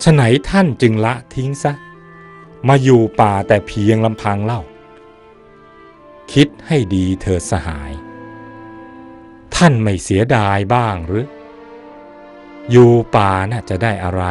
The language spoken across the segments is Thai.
ฉะไหนท่านจึงละทิ้งซะมาอยู่ป่าแต่เพียงลำพังเล่าคิดให้ดีเถิดสหายท่านไม่เสียดายบ้างหรืออยู่ป่าน่าจะได้อะไร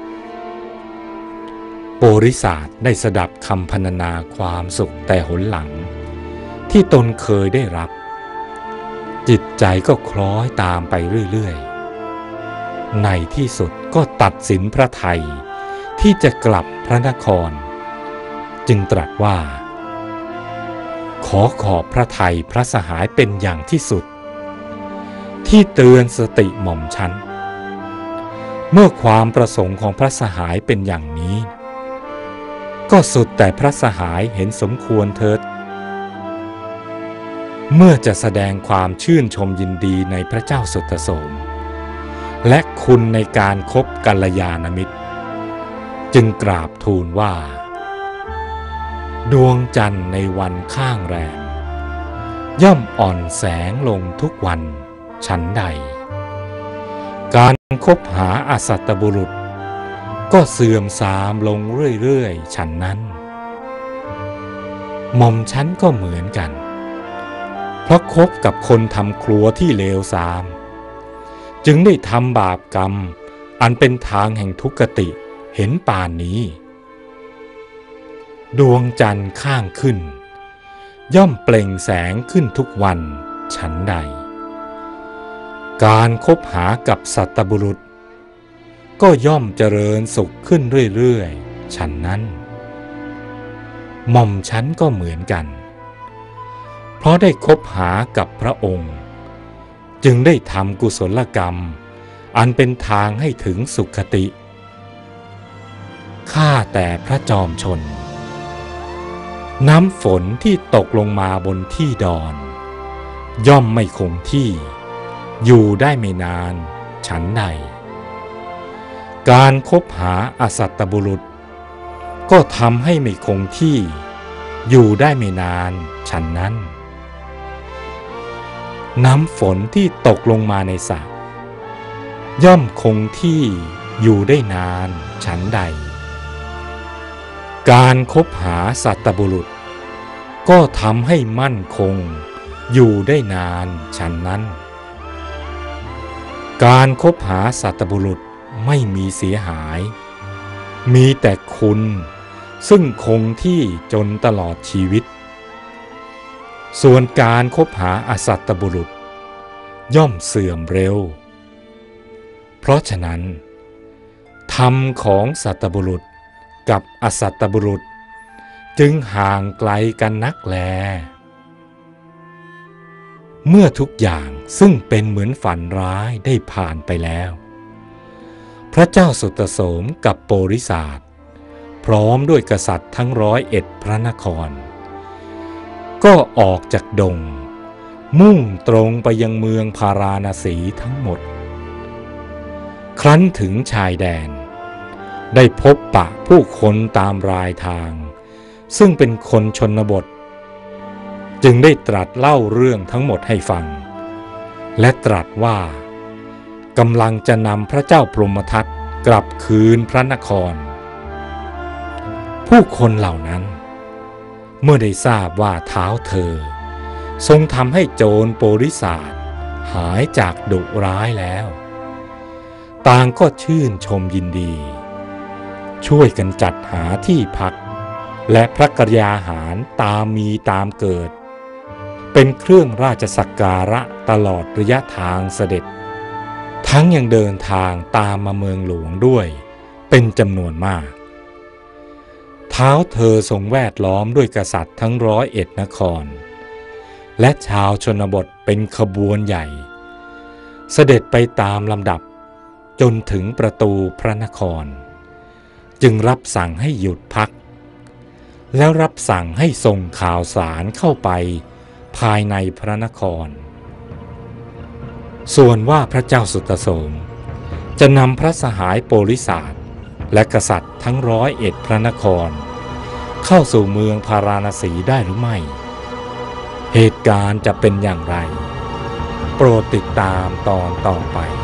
โปริศาสได้สดับคำพรรณนาความสุขแต่หนหลังที่ตนเคยได้รับจิตใจก็คล้อยตามไปเรื่อยๆในที่สุดก็ตัดสินพระทัยที่จะกลับพระนครจึงตรัสว่าขอขอบพระทัยพระสหายเป็นอย่างที่สุดที่เตือนสติหม่อมฉันเมื่อความประสงค์ของพระสหายเป็นอย่างนี้ก็สุดแต่พระสหายเห็นสมควรเถิดเมื่อจะแสดงความชื่นชมยินดีในพระเจ้าสุตโสมและคุณในการคบกัลยาณมิตรจึงกราบทูลว่าดวงจันทร์ในวันข้างแรมย่อมอ่อนแสงลงทุกวันฉันใดการคบหาอสัตบุรุษก็เสื่อมทรามลงเรื่อยๆฉันนั้นหม่อมฉันก็เหมือนกันเพราะคบกับคนทำครัวที่เลวทรามจึงได้ทำบาปกรรมอันเป็นทางแห่งทุกขติเห็นป่านนี้ดวงจันทร์ข้างขึ้นย่อมเปล่งแสงขึ้นทุกวันฉันใดการคบหากับสัตบุรุษก็ย่อมเจริญสุขขึ้นเรื่อยๆฉันนั้นหม่อมฉันก็เหมือนกันเพราะได้คบหากับพระองค์จึงได้ทำกุศลกรรมอันเป็นทางให้ถึงสุขติข้าแต่พระจอมชนน้ำฝนที่ตกลงมาบนที่ดอนย่อมไม่คงที่อยู่ได้ไม่นานฉันใดการคบหาอสัตบุรุษก็ทำให้ไม่คงที่อยู่ได้ไม่นานฉันนั้นน้ำฝนที่ตกลงมาในสระย่อมคงที่อยู่ได้นานฉันใดการคบหาสัตบุรุษก็ทำให้มั่นคงอยู่ได้นานฉันนั้นการคบหาสัตบุรุษไม่มีเสียหายมีแต่คุณซึ่งคงที่จนตลอดชีวิตส่วนการคบหาอสัตบุรุษย่อมเสื่อมเร็วเพราะฉะนั้นธรรมของสัตบุรุษกับอสัตบุรุษจึงห่างไกลกันนักแลเมื่อทุกอย่างซึ่งเป็นเหมือนฝันร้ายได้ผ่านไปแล้วพระเจ้าสุตโสมกับโปริศาสพร้อมด้วยกษัตริย์ทั้ง101พระนครก็ออกจากดงมุ่งตรงไปยังเมืองพาราณสีทั้งหมดครั้นถึงชายแดนได้พบปะผู้คนตามรายทางซึ่งเป็นคนชนบทจึงได้ตรัสเล่าเรื่องทั้งหมดให้ฟังและตรัสว่ากำลังจะนำพระเจ้าพรหมทัตกลับคืนพระนครผู้คนเหล่านั้นเมื่อได้ทราบว่าเท้าเธอทรงทำให้โจรโปริศาสหายจากดุร้ายแล้วต่างก็ชื่นชมยินดีช่วยกันจัดหาที่พักและพระกยาหารตามมีตามเกิดเป็นเครื่องราชสักการะตลอดระยะทางเสด็จทั้งยังเดินทางตามมาเมืองหลวงด้วยเป็นจำนวนมากเท้าเธอทรงแวดล้อมด้วยกษัตริย์ทั้ง101นครและชาวชนบทเป็นขบวนใหญ่เสด็จไปตามลำดับจนถึงประตูพระนครจึงรับสั่งให้หยุดพักแล้วรับสั่งให้ส่งข่าวสารเข้าไปภายในพระนครส่วนว่าพระเจ้าสุตโสมจะนำพระสหายโปริศาสและกษัตริย์ทั้ง101พระนครเข้าสู่เมืองพาราณสีได้หรือไม่เหตุการณ์จะเป็นอย่างไรโปรดติดตามตอนต่อไป